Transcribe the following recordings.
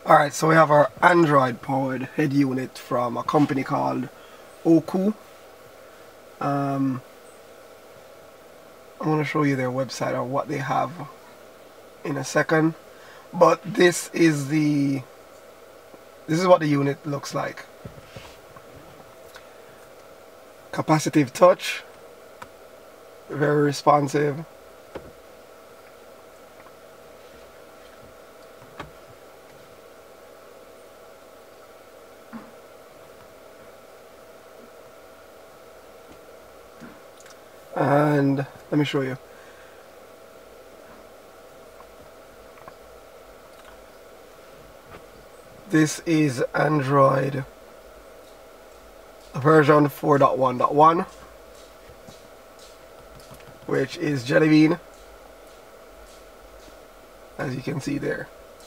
Alright, so we have our Android powered head unit from a company called Oku. I'm going to show you their website or what they have in a second, but this is what the unit looks like. Capacitive touch, very responsive. And let me show you. This is Android version 4.1.1, which is Jelly Bean, as you can see there.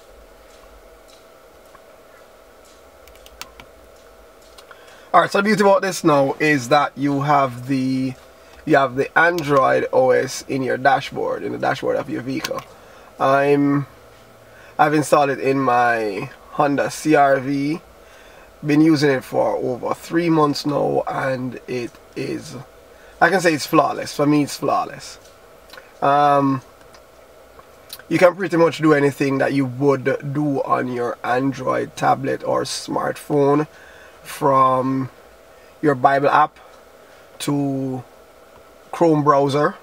Alright, so the beauty about this now is that you have the Android OS in your dashboard, in the dashboard of your vehicle. I've installed it in my Honda CR-V. Been using it for over 3 months now, and it is, I can say it's flawless. For me, it's flawless. You can pretty much do anything that you would do on your Android tablet or smartphone, from your Bible app to Chrome browser.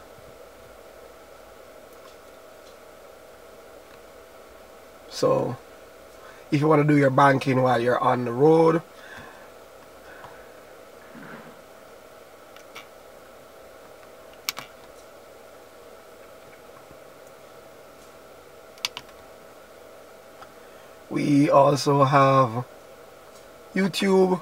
So if you want to do your banking while you're on the road, we also have YouTube.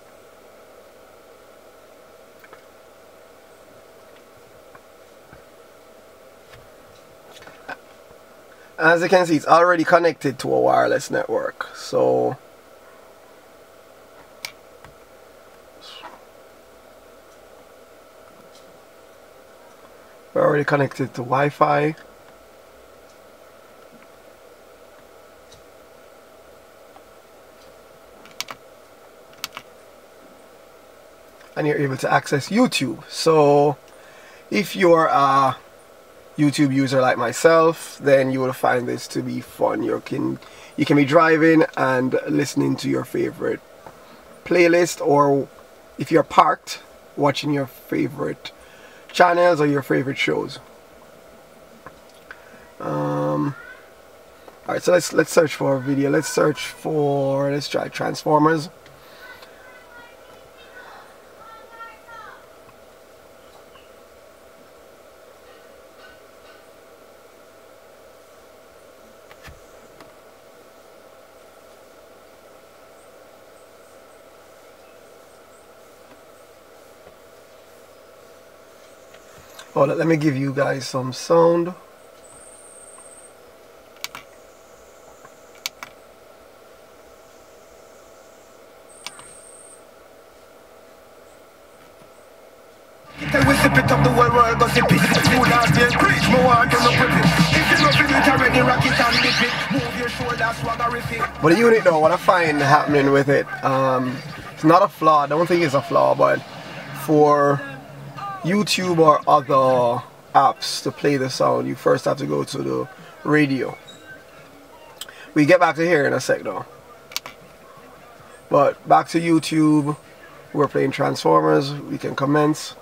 As you can see, it's already connected to a wireless network, so we're already connected to Wi-Fi. And you're able to access YouTube. So if you're a YouTube user like myself, then you will find this to be fun. You can be driving and listening to your favorite playlist, or if you're parked, watching your favorite channels or your favorite shows. Alright, so let's search for a video. Let's try Transformers. Oh, let me give you guys some sound. But the unit though, what I find happening with it, it's not a flaw. I don't think it's a flaw, but for YouTube or other apps to play the sound, you first have to go to the radio. We get back to here in a sec though. But back to YouTube, we're playing Transformers. We can commence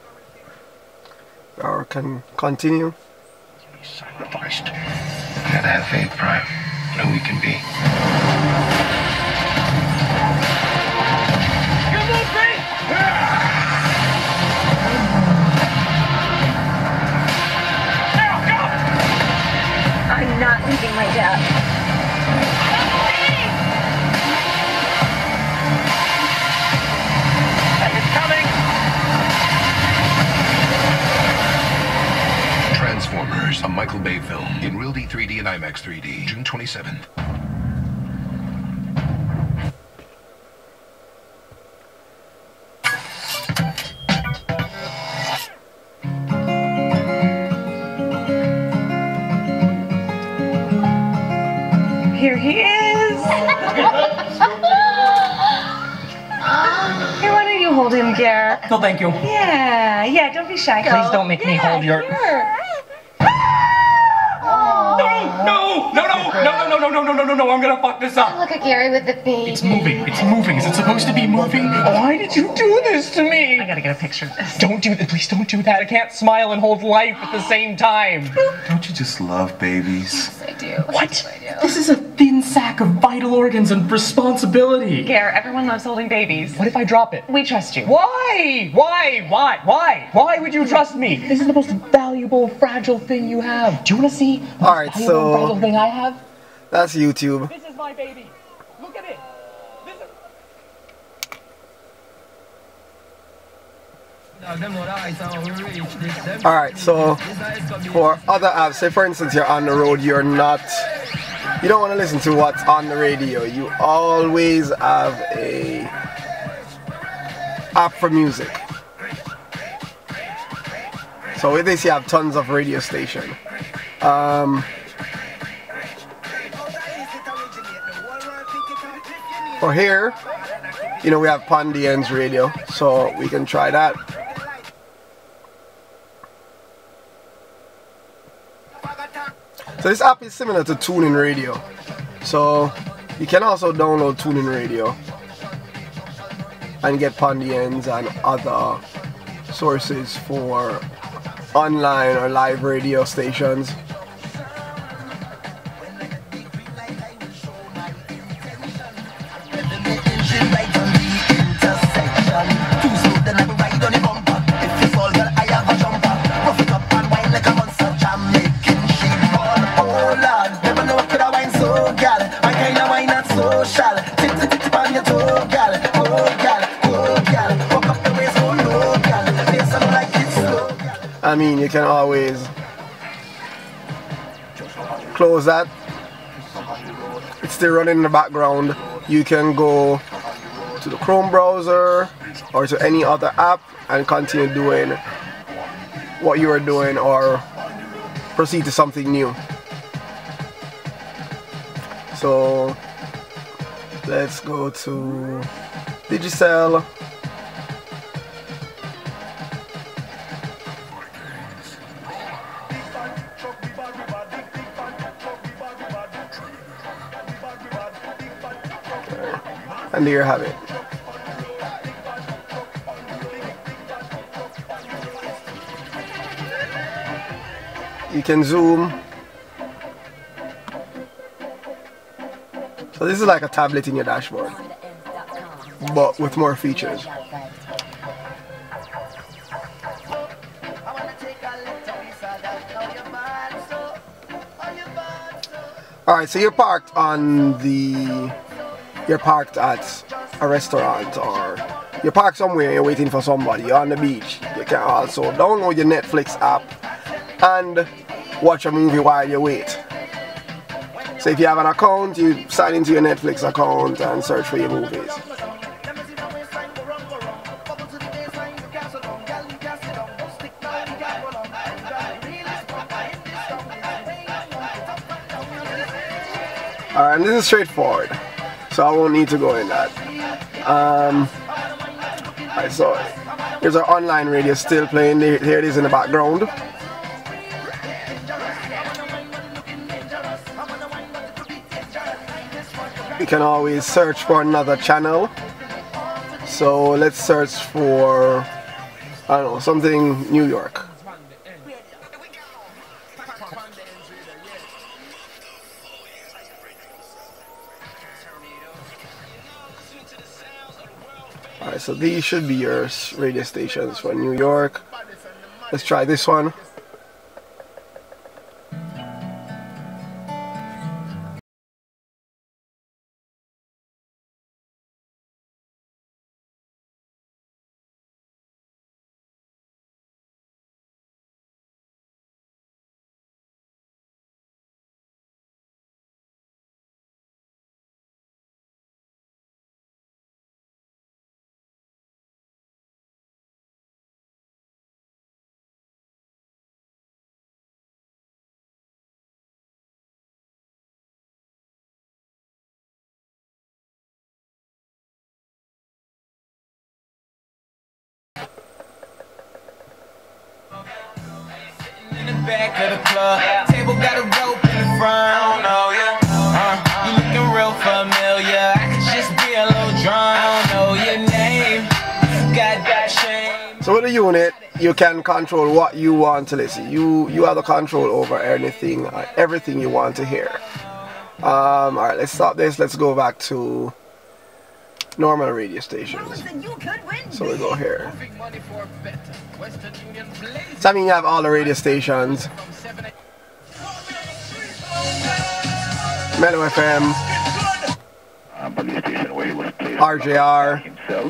or can continue. Sacrificed. We gotta have faith, Prime, in who we can be. Come on, Faith! I'm not leaving my dad. It's coming! Transformers, a Michael Bay film in Real D 3D and IMAX 3D, June 27th. Here he is. hold him, Gare. No, thank you. Yeah, don't be shy. Please don't make me hold your... No, I'm gonna fuck this up. Look at Gary with the baby. It's moving. Is it supposed to be moving? Why did you do this to me? I gotta get a picture of this. Don't do that, please don't do that. I can't smile and hold life at the same time. Don't you just love babies? Yes, I do. What? Yes, I do. This is a thin sack of vital organs and responsibility. Gare, everyone loves holding babies. What if I drop it? We trust you. Why? Why would you trust me? This is the most valuable, fragile thing you have. Do you want to see the All right, most valuable, so- fragile thing I have? That's YouTube. This is my baby. Look at it. This is... Alright, so for other apps, say for instance you're on the road, you don't want to listen to what's on the radio. You always have a app for music. So with this you have tons of radio station. For here, we have Pondian's radio, so we can try that. So this app is similar to TuneIn Radio. So you can also download TuneIn Radio and get Pondians and other sources for online or live radio stations. I mean, you can always close that. It's still running in the background. You can go to the Chrome browser or to any other app and continue doing what you are doing or proceed to something new. So let's go to Digicel. And there you have it. You can zoom. So this is like a tablet in your dashboard, but with more features. Alright, so you're parked at a restaurant, or you're parked somewhere and you're waiting for somebody, you're on the beach. You can also download your Netflix app and watch a movie while you wait. So if you have an account, you sign into your Netflix account and search for your movies. Alright, and this is straightforward, so I won't need to go in that. Alright, so here's our online radio still playing. Here it is in the background. You can always search for another channel. So let's search for, I don't know, something New York. Alright, so these should be your radio stations for New York. Let's try this one. back of the club. Table got a rope in the front. Oh yeah. You looking real familiar. I could just be a little drunk. I don't know your name. Got that shame. So with the unit, you can control what you want to listen. You have the control over anything, everything you want to hear. Alright, let's stop this. Let's go back to normal radio stations. So we go here. So I mean you have all the radio stations. Mellow FM, RJR,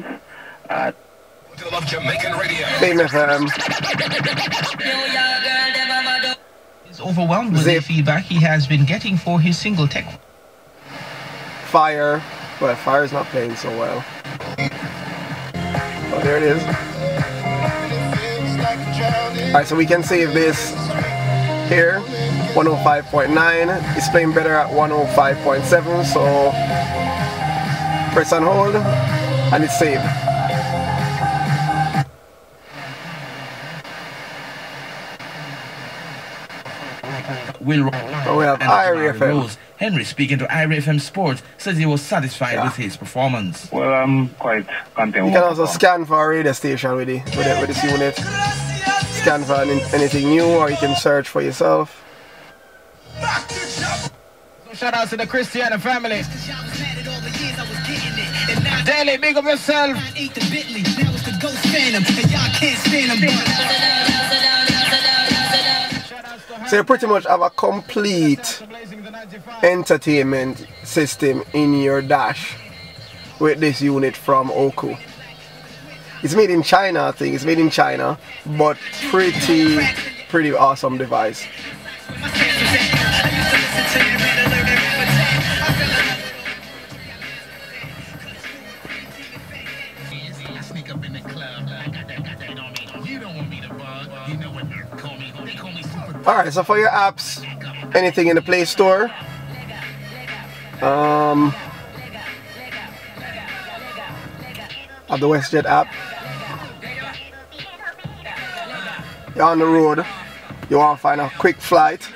Fame FM, is overwhelmed with the feedback he has been getting for his single tech. Fire, but Fire is not playing so well. Oh, there it is. Alright, so we can save this here. 105.9. It's playing better at 105.7, so press on hold and it's saved. So we have Irie FM. Henry, speaking to Irie FM Sports, says he was satisfied with his performance. Well, I'm quite content. You can also scan for a radio station with this unit. Scan for anything new, or you can search for yourself. Shout out to the Christiana family. Daily, big up yourself. So you pretty much have a complete entertainment system in your dash with this unit from Oku. It's made in China, I think. It's made in China, but pretty awesome device. Alright, so for your apps, anything in the Play Store, of the WestJet app. You're on the road, you want to find a quick flight.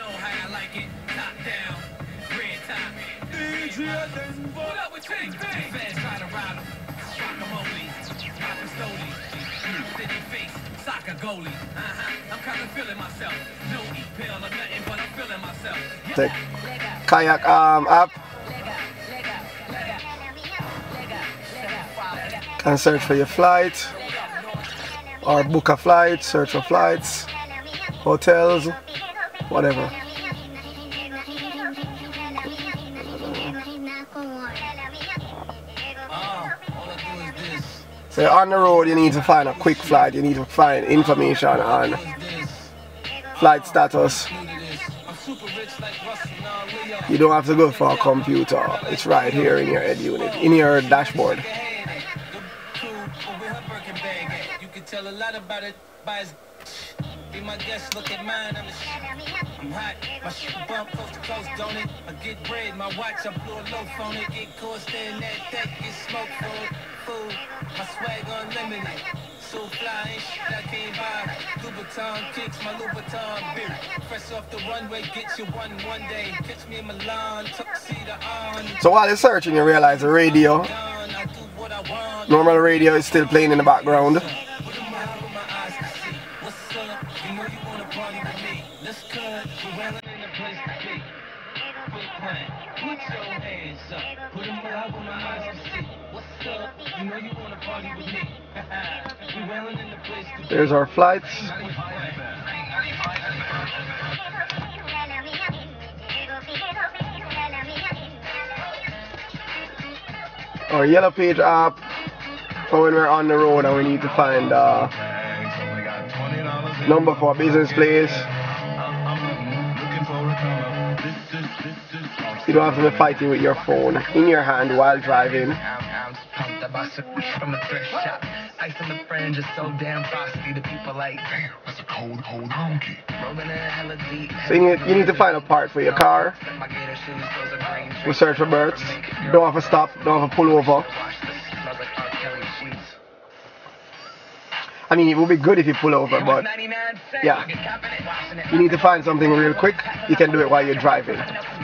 Take kayak app. Can search for your flight or book a flight, search for flights, hotels, whatever. So you're on the road, you need to find a quick flight, you need to find information on flight status. You don't have to go for a computer, it's right here in your head unit, in your dashboard. Tell a lot about it by his be my guest, look at mine, I'm hot, my shit bump coast to coast, don't it? I get bread, my watch, I blew a loaf on it, get caught staring at that, get smoked for it, food, my swag unlimited, so fly, ain't shit I can't buy, Louboutin kicks, my Louboutin beer, fresh off the runway, get you one day, catch me in Milan, tuxedo on. So while you're searching, you realize the radio, normal radio is still playing in the background. There's our flights. Our Yellow Page app for when we're on the road and we need to find number for a business place. You don't have to be fighting with your phone in your hand while driving. Ice on the fringe is so damn frosty. The people like, damn, that's a cold honky. So you need to find a part for your car. We search for birds. Don't have to stop. Don't have to pull over. I mean, it would be good if you pull over, but yeah, you need to find something real quick. You can do it while you're driving.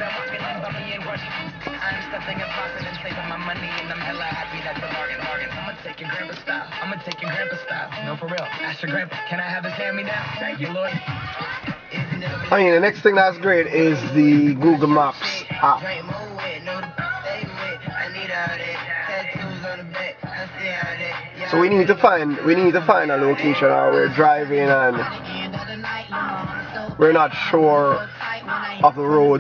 I'ma take your grandpa style. No, for real. Ask your grandpa, can I have his hand-me-down? Thank you, Lord. I mean, the next thing that's great is the Google Maps app. So we need to find a location, or we're driving and we're not sure of the roads.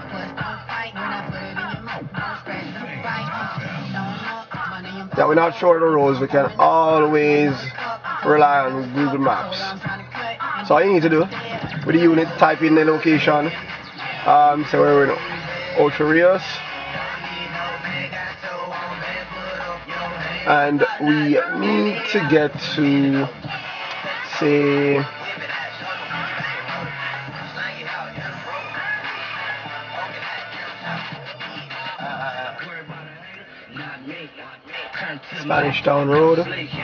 Yeah, we're not sure of the roads. We can always rely on Google Maps. So all you need to do with the unit, type in the location. So we're in Ocho Rios, and we need to get to, say, Spanish Town Road.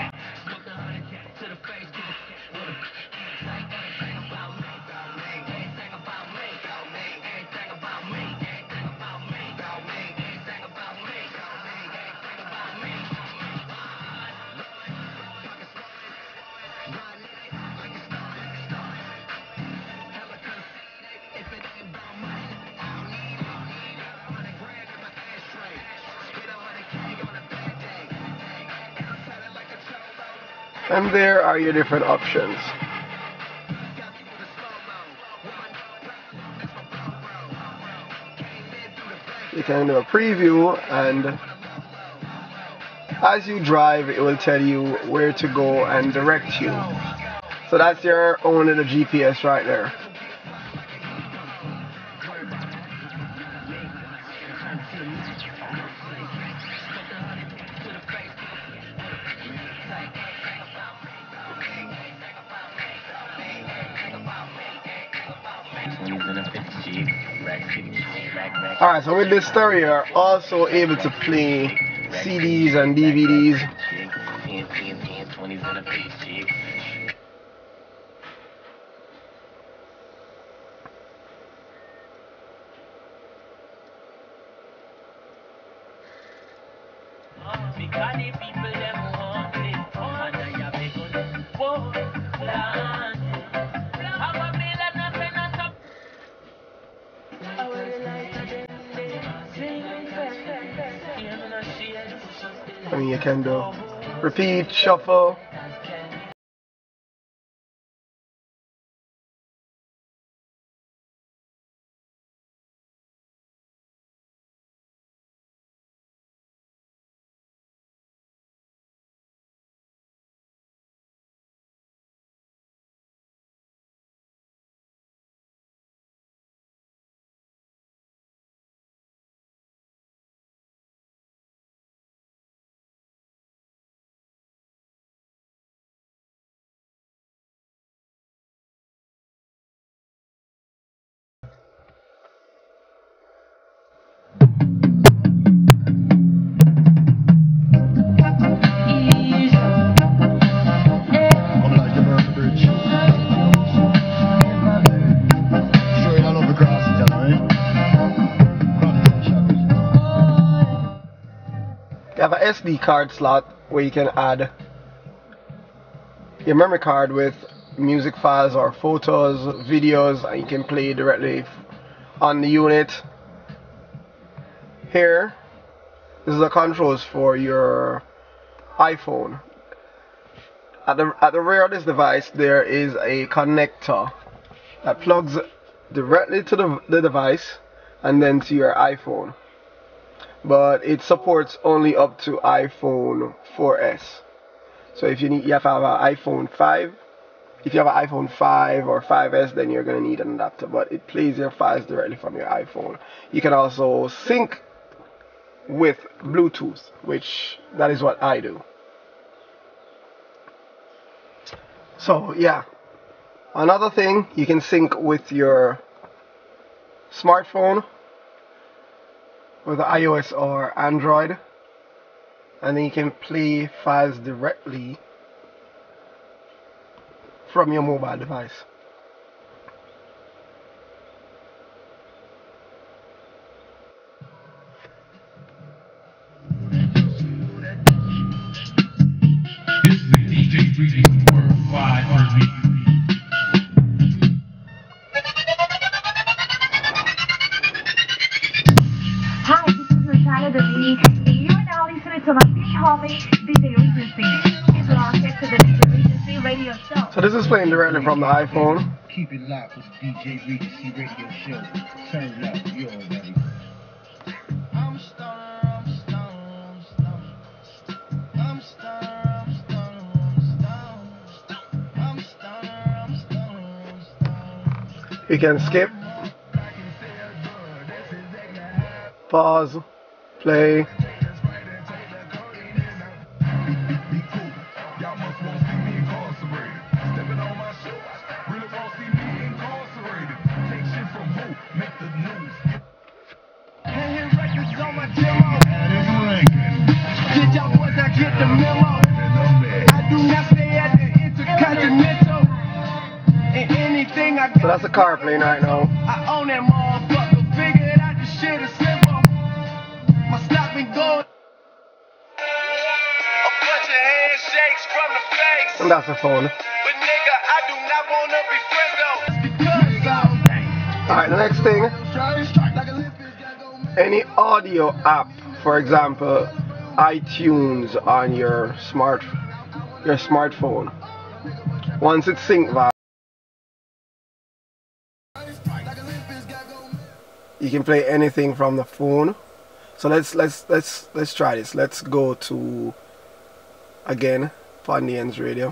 And there are your different options. You can do a preview, and as you drive, it will tell you where to go and direct you. So that's your own little GPS right there. Alright, so with this stereo, you're also able to play CDs and DVDs. I mean, you can do repeat, shuffle. You have a SD card slot where you can add your memory card with music files or photos, videos, and you can play directly on the unit. Here, this is the controls for your iPhone. At the rear of this device, there is a connector that plugs directly to the device and then to your iPhone. But it supports only up to iPhone 4S. So if you have to have an iPhone 5, if you have an iPhone 5 or 5S, then you're going to need an adapter. But it plays your files directly from your iPhone. You can also sync with Bluetooth, which that is what I do. So yeah, another thing, you can sync with your smartphone, with iOS or Android, and then you can play files directly from your mobile device. This is the DJ 3D Worldwide Review. Hi, this is Natalia Davini, and you are now listening to my big homie, DJ Regency. Please log into the DJ Regency radio show. So this is playing directly from the iPhone. Keep it locked with the DJ Regency radio show. Turn it up, you already. I'm stoned, I'm stoned, I'm stoned. I'm stoned, I'm stoned, I'm stoned. You can skip, pause, play. So that's the car playing right now. I own that motherfucker, figured out the shit is simple. My stop and go. A bunch of handshakes from the face. And that's the phone. But nigga, I do not wanna be friends though. Alright, the next thing. Any audio app, for example, iTunes on your smartphone. Once it's synced, you can play anything from the phone. So let's try this. Let's go to again Funny Ends Radio.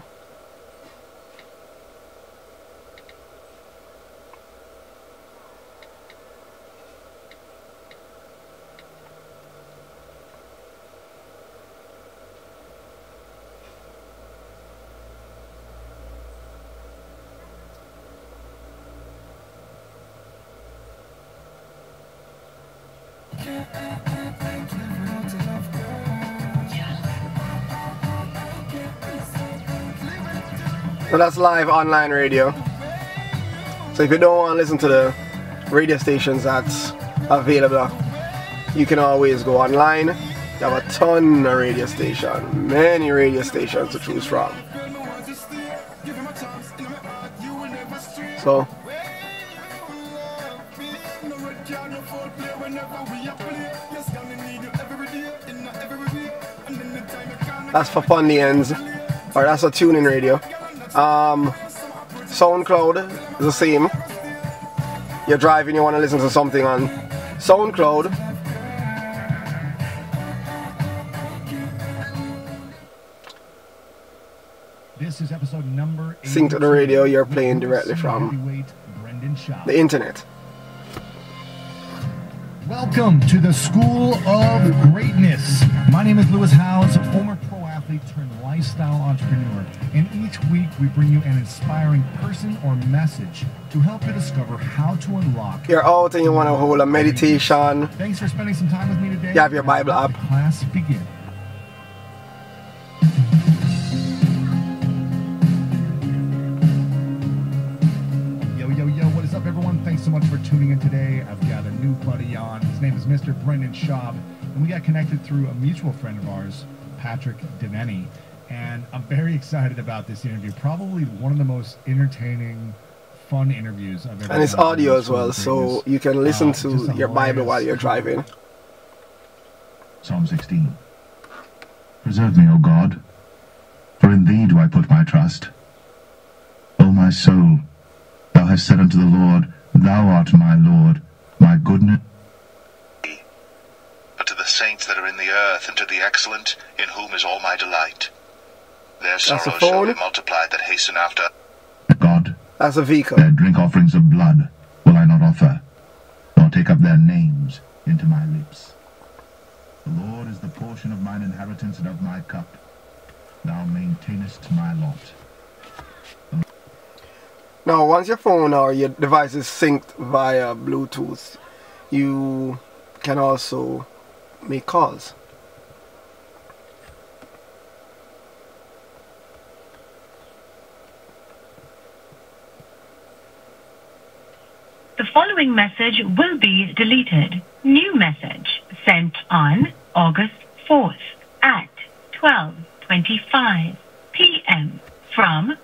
So that's live online radio. So if you don't want to listen to the radio stations that's available, you can always go online. You have a ton of radio stations, many radio stations to choose from. So that's for Funny Ends, or that's a tuning radio. SoundCloud is the same. You're driving, you want to listen to something on SoundCloud. This is episode number 8. Sync to the radio, you're playing directly from the internet. Welcome to the School of Greatness. My name is Lewis Howes, a former pro athlete turned lifestyle entrepreneur. And each week we bring you an inspiring person or message to help you discover how to unlock. You're out and you want to hold a meditation. Thanks for spending some time with me today. You have your Bible app. Class begin. Yo, what is up, everyone? Thanks so much for tuning in today. I've got a new buddy on. His name is Mr. Brendan Schaub, and we got connected through a mutual friend of ours, Patrick Devaney. And I'm very excited about this interview. Probably one of the most entertaining, fun interviews I've ever done. And it's audio as well, so you can listen to your Bible while you're driving. Psalm 16. Preserve me, O God, for in thee do I put my trust. O my soul, thou hast said unto the Lord, Thou art my Lord, my goodness. But to the saints that are in the earth, and to the excellent, in whom is all my delight. Their sorrows shall be multiplied that hasten after. God, that's a vehicle. Their drink offerings of blood will I not offer, nor take up their names into my lips. The Lord is the portion of mine inheritance and of my cup. Thou maintainest my lot. Now, once your phone or your device is synced via Bluetooth, you can also make calls. The following message will be deleted. New message sent on August 4th at 12:25 p.m. from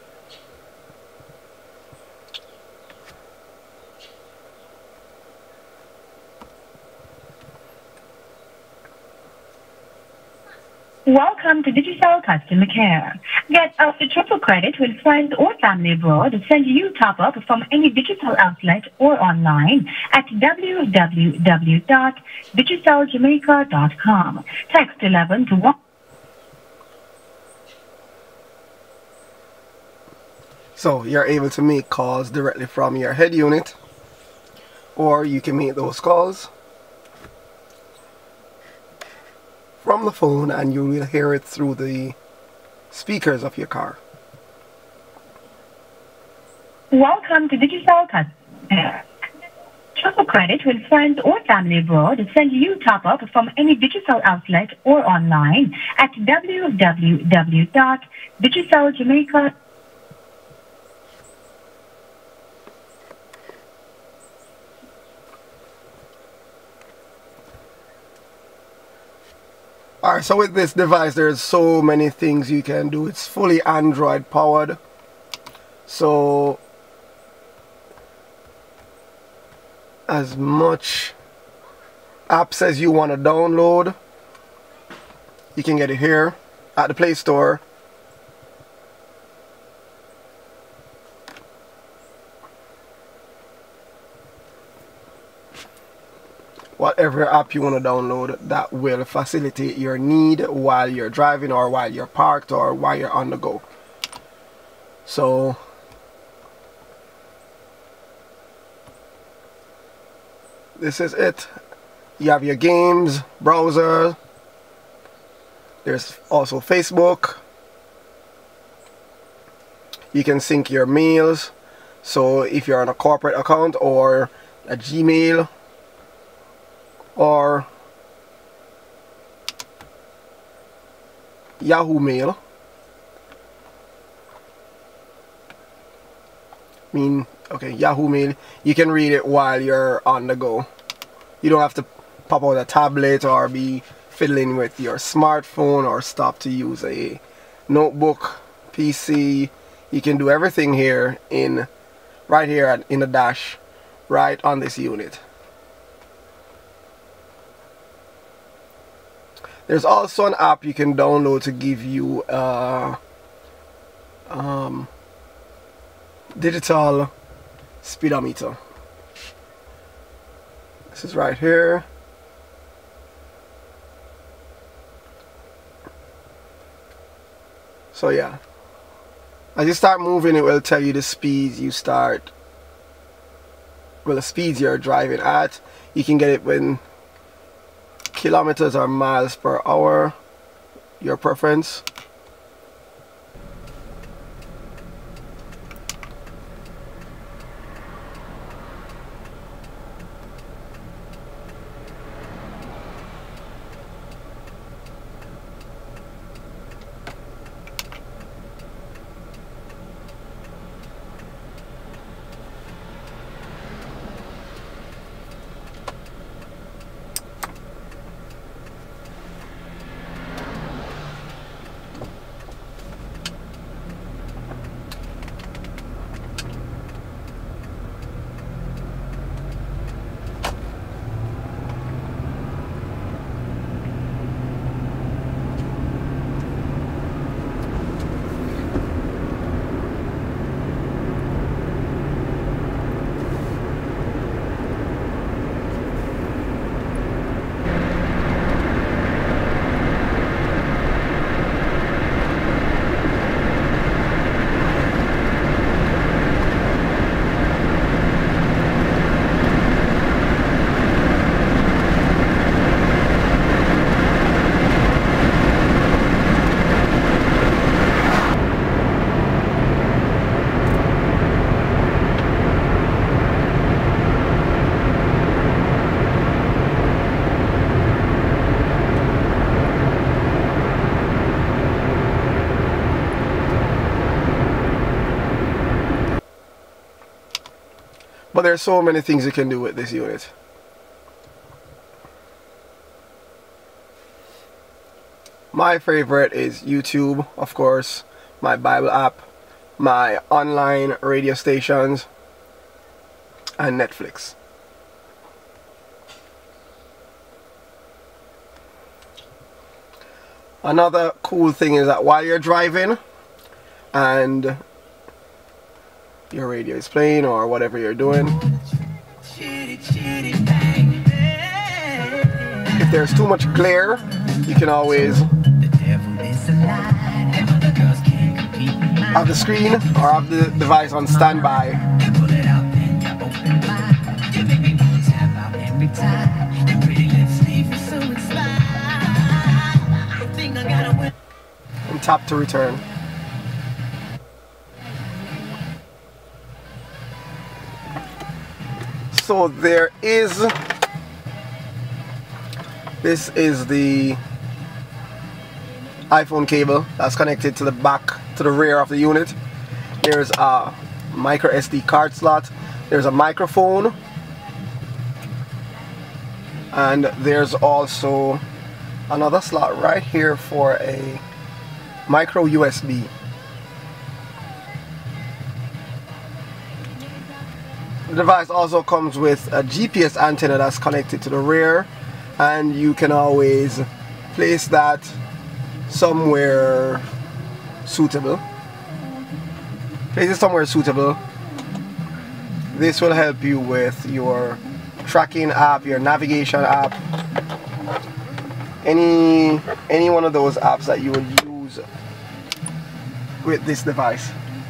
Welcome to Digicel Customer Care. Get up to triple credit when friends or family abroad send you top-up from any digital outlet or online at www.digiceljamaica.com. Text 11 to 1. So you're able to make calls directly from your head unit, or you can make those calls from the phone and you will hear it through the speakers of your car. Welcome to Digicel Customer Care. Triple credit when friends or family abroad send you top-up from any digital outlet or online at www.digiceljamaica.com. Alright, so with this device there's so many things you can do. It's fully Android powered. So as much apps as you want to download, you can get it here at the Play Store. Whatever app you want to download that will facilitate your need while you're driving, or while you're parked, or while you're on the go. So this is it. You have your games, browser. There's also Facebook. You can sync your mails. So if you're on a corporate account or a Gmail or Yahoo Mail, Yahoo Mail, you can read it while you're on the go. You don't have to pop out a tablet or be fiddling with your smartphone or stop to use a notebook, PC. You can do everything here right here in the dash, right on this unit. There's also an app you can download to give you digital speedometer. This is right here. So yeah, as you start moving, it will tell you the speeds you start, well, the speeds you're driving at. You can get it when kilometers or miles per hour, your preference. But there's so many things you can do with this unit. My favorite is YouTube, of course, my Bible app, my online radio stations, and Netflix. Another cool thing is that while you're driving and your radio is playing or whatever you're doing, if there's too much glare, you can always have the screen or have the device on standby. And tap to return. So there is, this is the iPhone cable that's connected to the back, to the rear of the unit. There's a micro SD card slot, there's a microphone, and there's also another slot right here for a micro USB. The device also comes with a GPS antenna that's connected to the rear, and you can always place that somewhere suitable. Place it somewhere suitable. This will help you with your tracking app, your navigation app, any one of those apps that you would use with this device.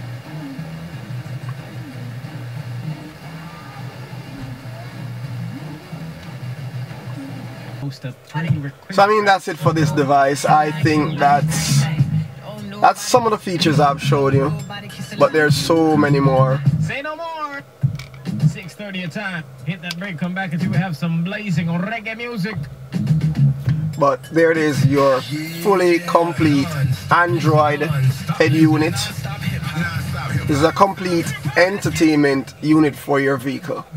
So I mean, that's it for this device. I think that's some of the features I've showed you, but there's so many more. Say no more. 6:30 a time. Hit that break, come back until we have some blazing reggae music. But there it is, your fully complete Android head unit. This is a complete entertainment unit for your vehicle.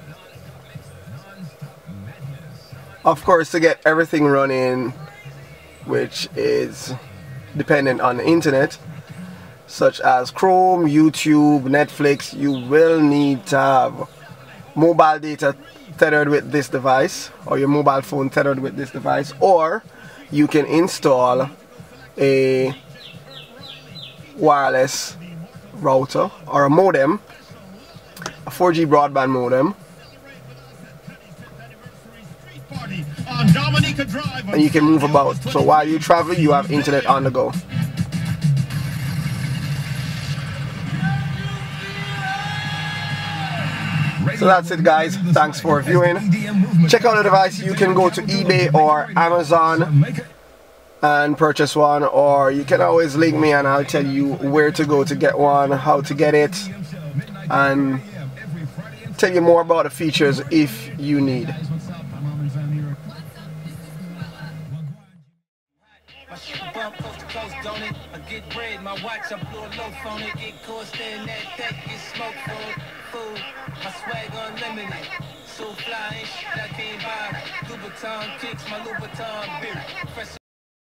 Of course, to get everything running, which is dependent on the internet, such as Chrome, YouTube, Netflix, you will need to have mobile data tethered with this device, or your mobile phone tethered with this device, or you can install a wireless router or a modem, a 4G broadband modem, and you can move about. So while you travel, you have internet on the go. So that's it, guys. Thanks for viewing. Check out the device. You can go to eBay or Amazon and purchase one, or you can always link me and I'll tell you where to go to get one, how to get it, and tell you more about the features if you need. I get bread, my watch, I blow a loaf on it. Get caught staying that deck, get smoke food. My swag unlimited. So fly, ain't shit I can't buy. Louboutin kicks, my Louboutin beer. Fresh